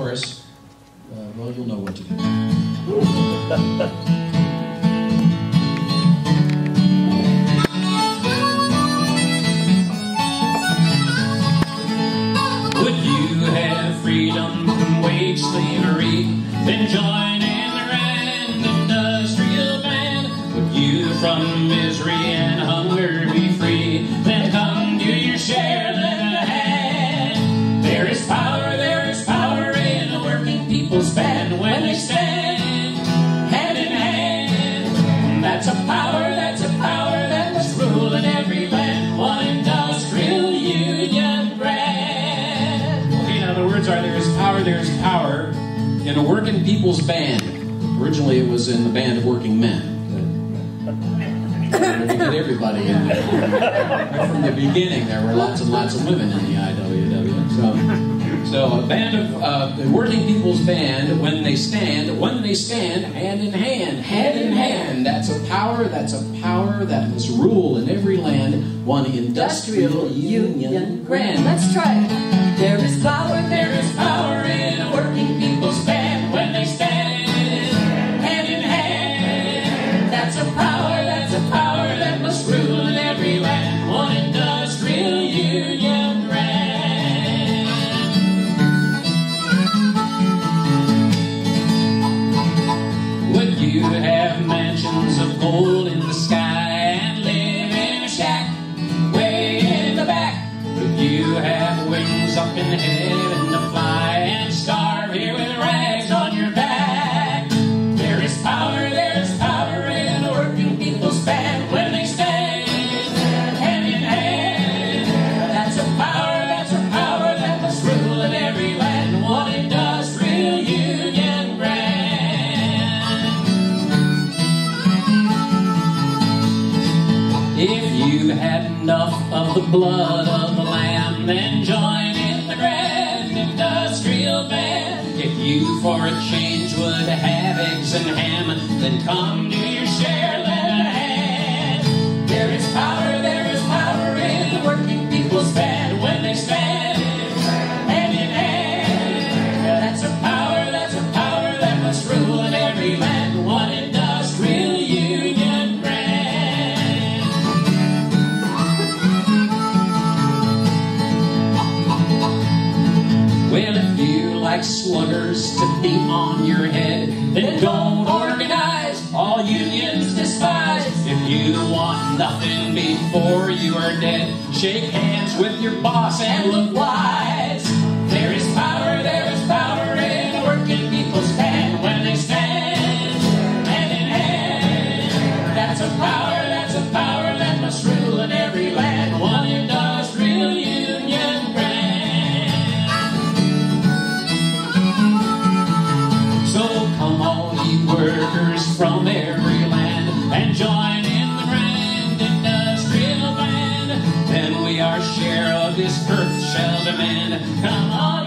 chorus, well, you'll know what to do. Would you have freedom from wage slavery, then join in the grand industrial band? Would you from misery and hunger be free, then come do your share, lend a hand? There is power in a working people's band when they stand hand in hand. That's a power that must rule in every land, one industrial union brand. Okay, now the words are, there is power in a working people's band. Originally it was in the band of working men. To get everybody in there. Right from the beginning, there were lots and lots of women in the IWW. So a band of the working people's band, when they stand hand in hand. That's a power that must rule in every land, one industrial union grand. Let's try it. There is power in a working people's band when they stand hand in hand. That's a power that must rule in every land, one industrial union brand. Would you have mansions of gold in the sky and live in a shack way in the back? Would you have wings up in heaven to fly and starve here with rags on your back? There is power in a working people's band when they stand hand in hand. That's a power that must rule in every land, one industrial union brand. If you've had enough of the blood of the lamb, then join in the grand industrial band. If you for a change would have eggs and ham, then come do your share, lend a hand. There is power in the working people's band when they stand hand in hand. That's a power that must rule in every land, one industrial union brand. Well, if you like sluggers to beat on your head, then don't organize, all unions despise. If you want nothing before you are dead, shake hands with your boss and look wise. There is power in a working people's band when they stand hand in hand. That's a power that must rule in every land, one industrial union brand. So come all you workers from every land and join in the grand industrial band. Then we our share of this earth shall demand. Come on.